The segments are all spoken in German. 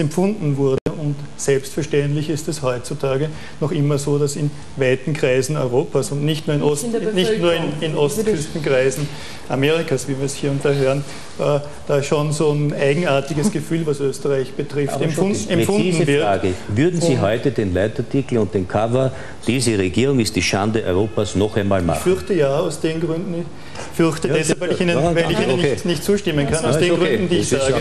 empfunden wurde. Und selbstverständlich ist es heutzutage noch immer so, dass in weiten Kreisen Europas und nicht nur in Ostküstenkreisen Amerikas, wie wir es hier und da hören, da schon so ein eigenartiges Gefühl, was Österreich betrifft, empfunden wird. Frage. Würden Sie heute den Leitartikel und den Cover, diese Regierung ist die Schande Europas, noch einmal machen? Ich fürchte ja, aus den Gründen. Ich fürchte deshalb, weil ich Ihnen nicht zustimmen kann, aus den Gründen, die ich sage,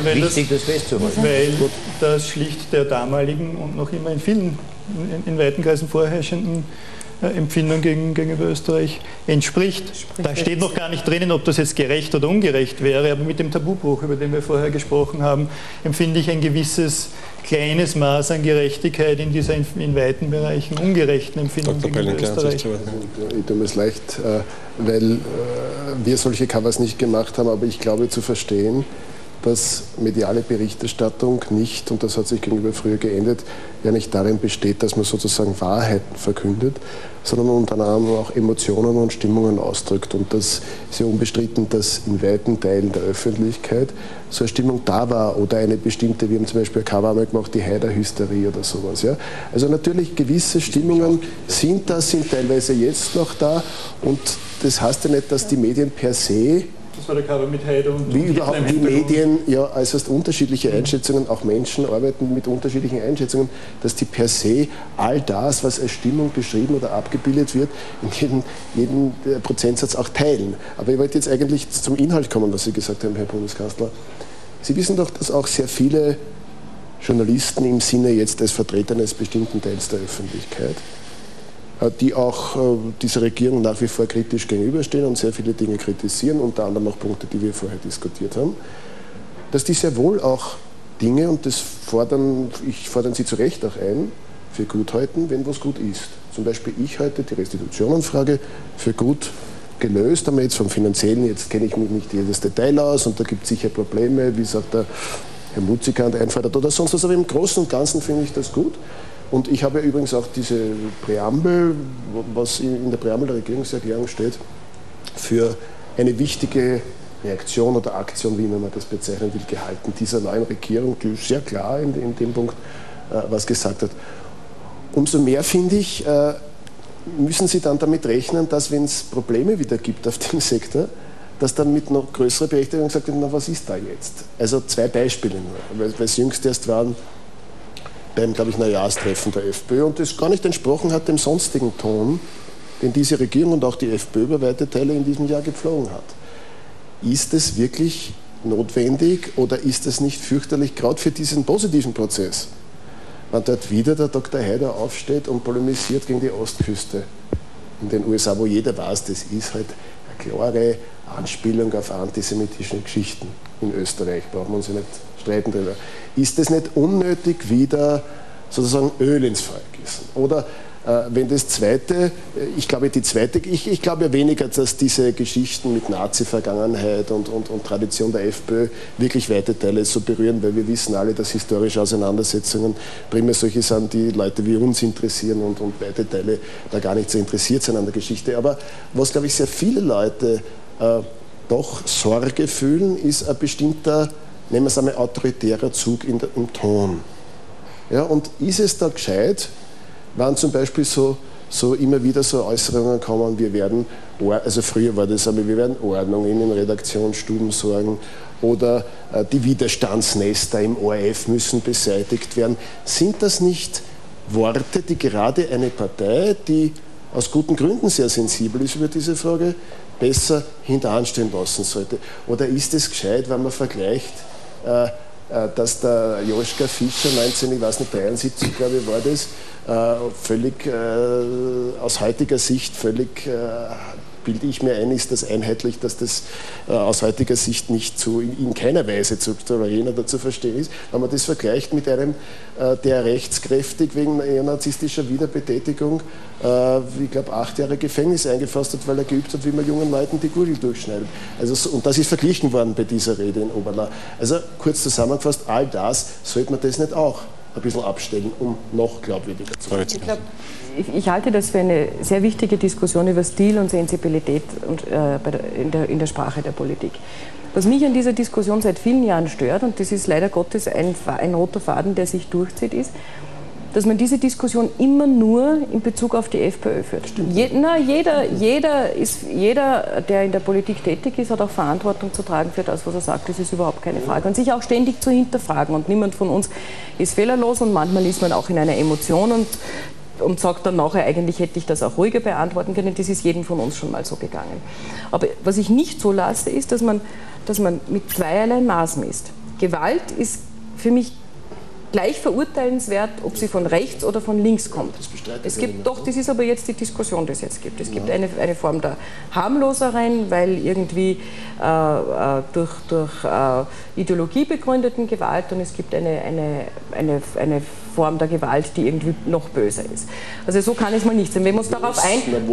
weil das schlicht der damaligen und noch immer in weiten Kreisen vorherrschenden Empfindung gegenüber Österreich entspricht. Da steht noch gar nicht drinnen, ob das jetzt gerecht oder ungerecht wäre, aber mit dem Tabubruch, über den wir vorher gesprochen haben, empfinde ich ein gewisses kleines Maß an Gerechtigkeit in dieser in weiten Bereichen ungerechten Empfindung gegenüber Österreich. Ich tue mir es leicht, weil wir solche Covers nicht gemacht haben, aber ich glaube zu verstehen, dass mediale Berichterstattung nicht, und das hat sich gegenüber früher geändert, ja nicht darin besteht, dass man sozusagen Wahrheiten verkündet, sondern unter anderem auch Emotionen und Stimmungen ausdrückt. Und das ist ja unbestritten, dass in weiten Teilen der Öffentlichkeit so eine Stimmung da war oder eine bestimmte, wir haben zum Beispiel ein Cover einmal gemacht, die Haider-Hysterie oder sowas. Ja? Also natürlich gewisse Stimmungen sind da, sind teilweise jetzt noch da, und das heißt ja nicht, dass die Medien per se, das war der Cover mit Haider und wie überhaupt die Medien, ja, also unterschiedliche Einschätzungen, auch Menschen arbeiten mit unterschiedlichen Einschätzungen, dass die per se all das, was als Stimmung beschrieben oder abgebildet wird, in jedem Prozentsatz auch teilen. Aber ich wollte jetzt eigentlich zum Inhalt kommen, was Sie gesagt haben, Herr Bundeskanzler. Sie wissen doch, dass auch sehr viele Journalisten im Sinne jetzt als Vertreter eines bestimmten Teils der Öffentlichkeit, die auch dieser Regierung nach wie vor kritisch gegenüberstehen und sehr viele Dinge kritisieren, unter anderem auch Punkte, die wir vorher diskutiert haben, dass die sehr wohl auch Dinge, und das fordern Sie zu Recht auch ein, für gut halten, wenn was gut ist. Zum Beispiel ich halte die Restitutionenfrage für gut gelöst, aber jetzt vom Finanziellen, jetzt kenne ich mich nicht jedes Detail aus und da gibt es sicher Probleme, wie sagt der Herr Mutzikant einfordert oder sonst was, aber im Großen und Ganzen finde ich das gut. Und ich habe ja übrigens auch diese Präambel, was in der Präambel der Regierungserklärung steht, für eine wichtige Reaktion oder Aktion, wie man das bezeichnen will, gehalten, dieser neuen Regierung, die sehr klar in dem Punkt was gesagt hat. Umso mehr, finde ich, müssen Sie dann damit rechnen, dass, wenn es Probleme wieder gibt auf dem Sektor, dass dann mit noch größerer Berechtigung gesagt wird, na, was ist da jetzt? Also zwei Beispiele nur, weil es jüngst erst waren, beim, glaube ich, Neujahrstreffen der FPÖ, und das gar nicht entsprochen hat dem sonstigen Ton, den diese Regierung und auch die FPÖ über weite Teile in diesem Jahr gepflogen hat. Ist es wirklich notwendig oder ist es nicht fürchterlich, gerade für diesen positiven Prozess, wenn dort wieder der Dr. Haider aufsteht und polemisiert gegen die Ostküste in den USA, wo jeder weiß, das ist halt eine klare Anspielung auf antisemitische Geschichten in Österreich, brauchen wir uns ja nicht streiten darüber. Ist es nicht unnötig wieder sozusagen Öl ins Feuer gießen? Oder wenn das Zweite, ich glaube ja weniger, dass diese Geschichten mit Nazi-Vergangenheit und Tradition der FPÖ wirklich weite Teile so berühren, weil wir wissen alle, dass historische Auseinandersetzungen primär solche sind, die Leute wie uns interessieren und weite Teile da gar nicht so interessiert sind an der Geschichte. Aber was, glaube ich, sehr viele Leute doch Sorge fühlen, ist ein bestimmter, nehmen wir es einmal, autoritärer Zug im Ton. Ja, und ist es da gescheit, wenn zum Beispiel so immer wieder so Äußerungen kommen, wir werden, also früher war das aber, wir werden Ordnung in den Redaktionsstuben sorgen oder die Widerstandsnester im ORF müssen beseitigt werden. Sind das nicht Worte, die gerade eine Partei, die aus guten Gründen sehr sensibel ist über diese Frage, besser hinteranstehen lassen sollte? Oder ist es gescheit, wenn man vergleicht, dass der Joschka Fischer 1973, glaube ich, war das, völlig aus heutiger Sicht völlig, bilde ich mir ein, ist das einheitlich, dass das aus heutiger Sicht nicht in keiner Weise zu tolerieren oder zu verstehen ist. Wenn man das vergleicht mit einem, der rechtskräftig wegen neonazistischer Wiederbetätigung, ich glaube, 8 Jahre Gefängnis eingefasst hat, weil er geübt hat, wie man jungen Leuten die Gurgel durchschneidet. Also, und das ist verglichen worden bei dieser Rede in Oberla. Also kurz zusammengefasst, all das, sollte man das nicht auch ein bisschen abstellen, um noch glaubwürdiger zu werden. Ich halte das für eine sehr wichtige Diskussion über Stil und Sensibilität und, in der Sprache der Politik. Was mich an dieser Diskussion seit vielen Jahren stört, und das ist leider Gottes ein roter Faden, der sich durchzieht, ist, dass man diese Diskussion immer nur in Bezug auf die FPÖ führt. Jeder, der in der Politik tätig ist, hat auch Verantwortung zu tragen für das, was er sagt. Das ist überhaupt keine Frage. Und sich auch ständig zu hinterfragen. Und niemand von uns ist fehlerlos und manchmal ist man auch in einer Emotion und sagt dann nachher, eigentlich hätte ich das auch ruhiger beantworten können. Das ist jedem von uns schon mal so gegangen. Aber was ich nicht so lasse, ist, dass man mit zweierlei Maß misst. Gewalt ist für mich gleich verurteilenswert, ob sie von rechts oder von links kommt. Es gibt doch, das ist aber jetzt die Diskussion, die es jetzt gibt. Es gibt eine Form der harmloseren, weil irgendwie durch Ideologie begründeten Gewalt, und es gibt eine Form der Gewalt, die irgendwie noch böser ist. Also so kann es mal nicht sein. Wenn wir uns darauf einigen,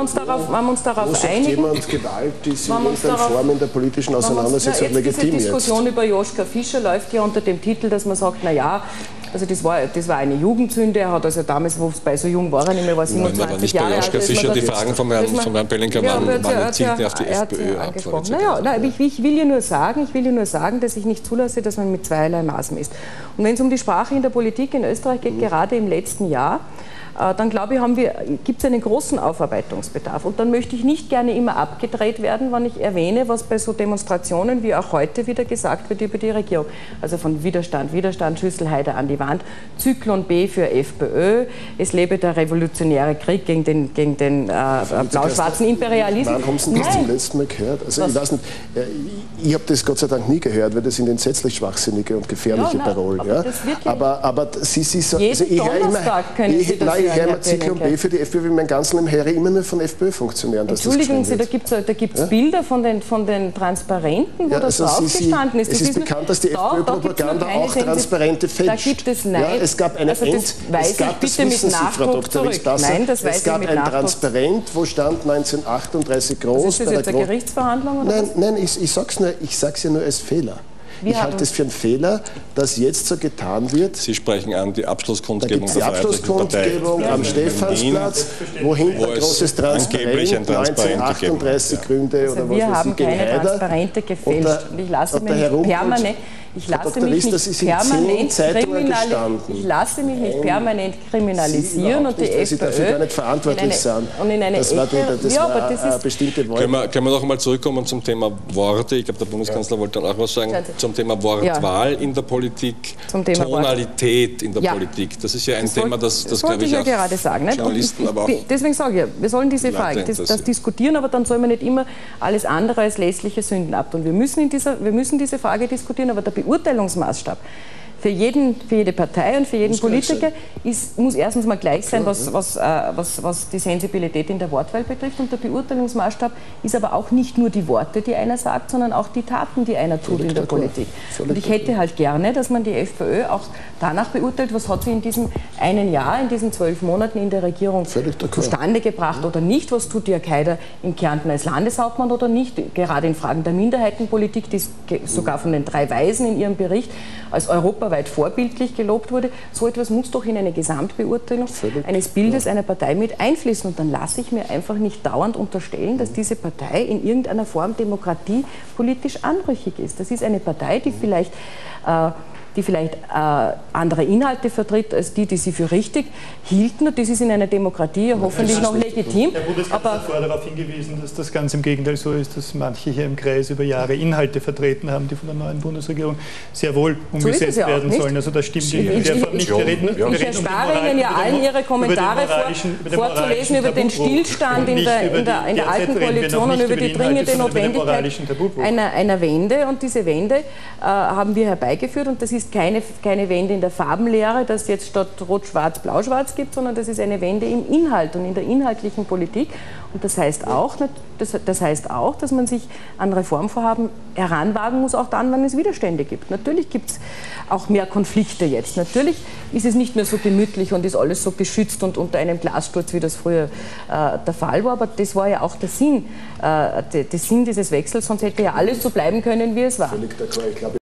jemand Gewalt, die in irgendeiner Form in der politischen Auseinandersetzung legitim ist. Diese Diskussion über Joschka Fischer läuft ja unter dem Titel, dass man sagt, naja, also das war eine Jugendsünde. Er hat also damals, wo es bei so jung war, nicht mehr war 27 Jahre alt. Aber nicht bei Joschka Fischer, die Fragen von Herrn Bellinger waren zielten auf die FPÖ ab. Naja, ich will ja nur sagen, dass ich nicht zulasse, dass man mit zweierlei Maß misst. Und wenn es um die Sprache in der Politik in Österreich geht, gerade im letzten Jahr, dann glaube ich, gibt es einen großen Aufarbeitungsbedarf. Und dann möchte ich nicht gerne immer abgedreht werden, wenn ich erwähne, was bei so Demonstrationen wie auch heute wieder gesagt wird über die Regierung. Also von Widerstand, Schüsselheide an die Wand, Zyklon B für FPÖ, es lebe der revolutionäre Krieg gegen den blau-schwarzen Imperialismus. Wann haben Sie das zum letzten Mal gehört? Also ich weiß nicht, ich habe das Gott sei Dank nie gehört, weil das sind entsetzlich schwachsinnige und gefährliche Parolen. Aber Sie so... Jeden Donnerstag können Sie das ich höre immer Zyklon B für die FPÖ, wie mein ganzes Leben höre immer nur von FPÖ-Funktionären. Entschuldigen Sie, da gibt es Bilder von den Transparenten, wo das draufgestanden ist. Es ist bekannt, dass die FPÖ-Propaganda auch Transparente fälscht. Da gibt es, nein, es gab einen das wissen Sie, Frau Dr. Nein, das weiß ich mit Nachdruck. Es gab ein Transparent, wo stand 1938 groß. Ist das jetzt eine Gerichtsverhandlung? Oder nein, ich sag's ja nur als Fehler. Ich halte es für einen Fehler, dass jetzt so getan wird. Sie sprechen an die Abschlusskundgebung der Abschlusskundgebung am Stephansplatz, wo hinter großes Transparent 1938 Gründe oder was wir haben keine Transparente gefälscht. Und ich lasse mich nicht permanent kriminalisieren und die FPÖ Sie dafür gar nicht verantwortlich sind. Das war bestimmte Worte. Können wir noch einmal zurückkommen zum Thema Worte? Ich glaube, der Bundeskanzler wollte dann auch was sagen zum Thema Wortwahl in der Politik, Tonalität in der Politik. Das ist ja ein Thema, das glaube ich auch gerade sagen, Journalisten, aber auch... Deswegen sage ich, wir sollen diese Frage, das diskutieren, aber dann soll man nicht immer alles andere als lässliche Sünden abtun. Wir müssen diese Frage diskutieren, aber der Beurteilungsmaßstab für jede Partei und für jeden Politiker muss erstens mal gleich sein, was die Sensibilität in der Wortwahl betrifft. Und der Beurteilungsmaßstab ist aber auch nicht nur die Worte, die einer sagt, sondern auch die Taten, die einer tut in der Politik. Und ich hätte halt gerne, dass man die FPÖ auch danach beurteilt, was hat sie in diesem einen Jahr, in diesen 12 Monaten in der Regierung zustande gebracht oder nicht, was tut Jörg Haider in Kärnten als Landeshauptmann oder nicht, gerade in Fragen der Minderheitenpolitik, die sogar von den 3 Weisen in ihrem Bericht als europaweit vorbildlich gelobt wurde. So etwas muss doch in eine Gesamtbeurteilung eines Bildes einer Partei mit einfließen. Und dann lasse ich mir einfach nicht dauernd unterstellen, dass diese Partei in irgendeiner Form demokratiepolitisch anrüchig ist. Das ist eine Partei, die vielleicht andere Inhalte vertritt als die sie für richtig hielten. Und das ist in einer Demokratie ja hoffentlich noch legitim. Der Bundeskanzler hat vorher darauf hingewiesen, dass das ganz im Gegenteil so ist, dass manche hier im Kreis über Jahre Inhalte vertreten haben, die von der neuen Bundesregierung sehr wohl umgesetzt werden sollen. Also das stimmt nicht. Ich erspare Ihnen ja allen Ihre Kommentare vorzulesen über den Stillstand in der alten Koalition und über die dringende Notwendigkeit einer Wende. Und diese Wende haben wir herbeigeführt. Und das ist keine Wende in der Farbenlehre, dass es jetzt statt Rot-Schwarz Blau-Schwarz gibt, sondern das ist eine Wende im Inhalt und in der inhaltlichen Politik. Und das heißt auch, dass man sich an Reformvorhaben heranwagen muss, auch dann, wenn es Widerstände gibt. Natürlich gibt es auch mehr Konflikte jetzt. Natürlich ist es nicht mehr so gemütlich und ist alles so geschützt und unter einem Glassturz, wie das früher der Fall war. Aber das war ja auch der Sinn dieses Wechsels, sonst hätte ja alles so bleiben können, wie es war.